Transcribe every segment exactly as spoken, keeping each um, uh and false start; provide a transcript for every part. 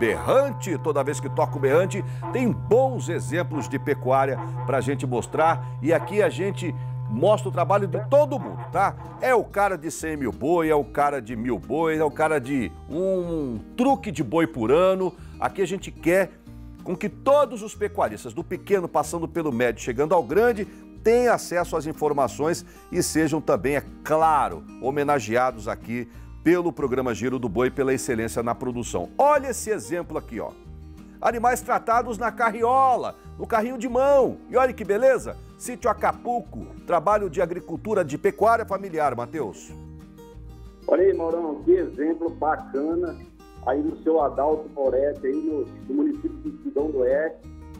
berrante. Toda vez que toca o berrante, tem bons exemplos de pecuária para a gente mostrar. E aqui a gente mostra o trabalho de todo mundo, tá? É o cara de cem mil boi, é o cara de mil boi, é o cara de um truque de boi por ano. Aqui a gente quer com que todos os pecuaristas, do pequeno passando pelo médio, chegando ao grande, tenham acesso às informações e sejam também, é claro, homenageados aqui pelo programa Giro do Boi, pela excelência na produção. Olha esse exemplo aqui, ó. Animais tratados na carriola, no carrinho de mão. E olha que beleza, Sítio Acapulco, trabalho de agricultura de pecuária familiar, Matheus. Olha aí, Maurão, que exemplo bacana aí no seu Adalto Moretti, aí no, no município de Espigão do Oeste.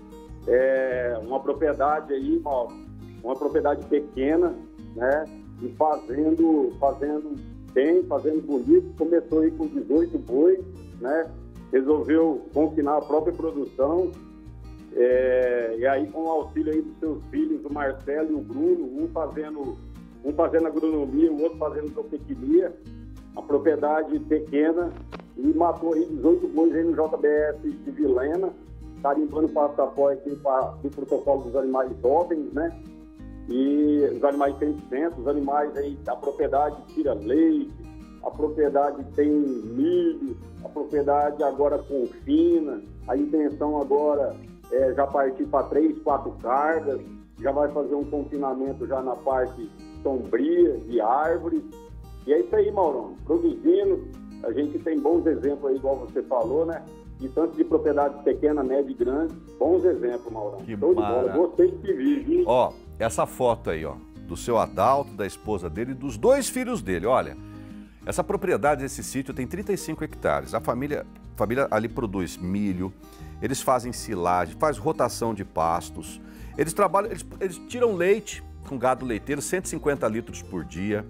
É uma propriedade aí, Mauro, uma propriedade pequena, né? E fazendo, fazendo bem, fazendo bonito. Começou aí com dezoito bois, né? Resolveu confinar a própria produção. É, e aí, com o auxílio aí dos seus filhos, o Marcelo e o Bruno, um fazendo, um fazendo agronomia, o outro fazendo zootecnia, a propriedade pequena, e matou aí dezoito bois aí no J B S de Vilhena, carimbando passaporte para o protocolo dos animais jovens, né? E os animais têm licença, os animais aí, a propriedade tira leite, a propriedade tem milho, a propriedade agora confina, a intenção agora é já partir para três, quatro cargas, já vai fazer um confinamento já na parte sombria de árvores. E é isso aí, Maurão, produzindo, a gente tem bons exemplos aí, igual você falou, né? E tanto de propriedade pequena, média e grande, bons exemplos, Maurão. Que Show de bola, gostei de te ver, viu? Ó, essa foto aí, ó, do seu Adalto, da esposa dele e dos dois filhos dele, olha. Essa propriedade, esse sítio tem trinta e cinco hectares. A família, a família ali produz milho, eles fazem silagem, faz rotação de pastos. Eles trabalham, eles, eles tiram leite com gado leiteiro, cento e cinquenta litros por dia.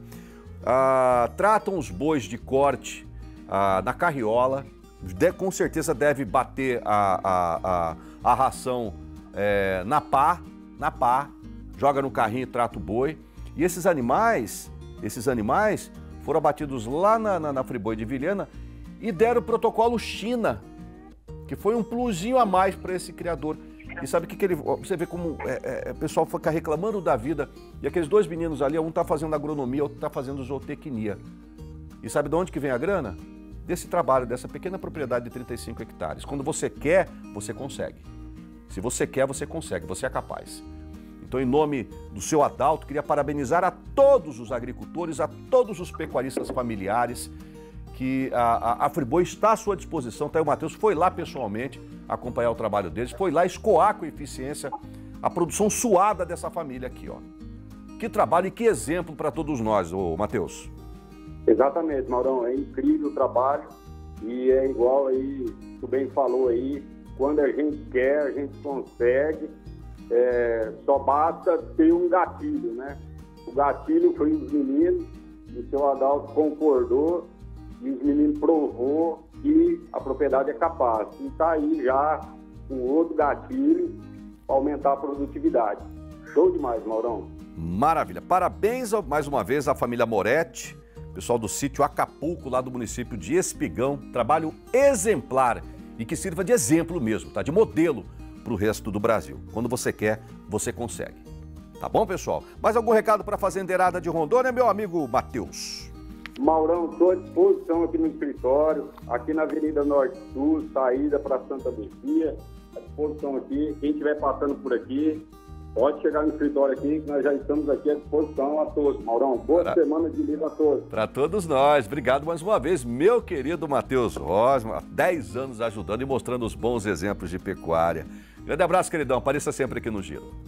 Ah, tratam os bois de corte ah, na carriola. De, com certeza deve bater a, a, a, a ração é, na pá, na pá, joga no carrinho e trata o boi. E esses animais, esses animais foram abatidos lá na, na, na Friboi de Vilhena e deram o protocolo China, que foi um plusinho a mais para esse criador. E sabe o que, que ele... Você vê como é, é, o pessoal fica reclamando da vida. E aqueles dois meninos ali, um está fazendo agronomia, outro está fazendo zootecnia. E sabe de onde que vem a grana? Desse trabalho, dessa pequena propriedade de trinta e cinco hectares. Quando você quer, você consegue. Se você quer, você consegue, você é capaz. Então, em nome do seu Adalto, queria parabenizar a todos os agricultores, a todos os pecuaristas familiares, que a, a, a Friboi está à sua disposição. Tá aí o Matheus, foi lá pessoalmente acompanhar o trabalho deles, foi lá escoar com eficiência a produção suada dessa família aqui, ó. Que trabalho e que exemplo para todos nós, ô Matheus. Exatamente, Maurão, é incrível o trabalho e é igual aí, tu bem falou aí, quando a gente quer, a gente consegue, é, só basta ter um gatilho, né? O gatilho foi os meninos, o seu Adalto concordou e os meninos provou que a propriedade é capaz. E está aí já um outro gatilho para aumentar a produtividade. Show demais, Maurão. Maravilha. Parabéns mais uma vez à família Moretti, pessoal do sítio Acapulco, lá do município de Espigão. Trabalho exemplar e que sirva de exemplo mesmo, tá? De modelo para o resto do Brasil. Quando você quer, você consegue. Tá bom, pessoal? Mais algum recado para a fazendeirada de Rondônia, meu amigo Matheus? Maurão, estou à disposição aqui no escritório, aqui na Avenida Norte Sul, saída para Santa Luzia, à disposição aqui. Quem estiver passando por aqui, pode chegar no escritório aqui, que nós já estamos aqui à disposição a todos. Maurão, boa pra... semana de livro a todos. Para todos nós. Obrigado mais uma vez, meu querido Matheus Rosman, há dez anos ajudando e mostrando os bons exemplos de pecuária. Grande abraço, queridão. Apareça sempre aqui no Giro.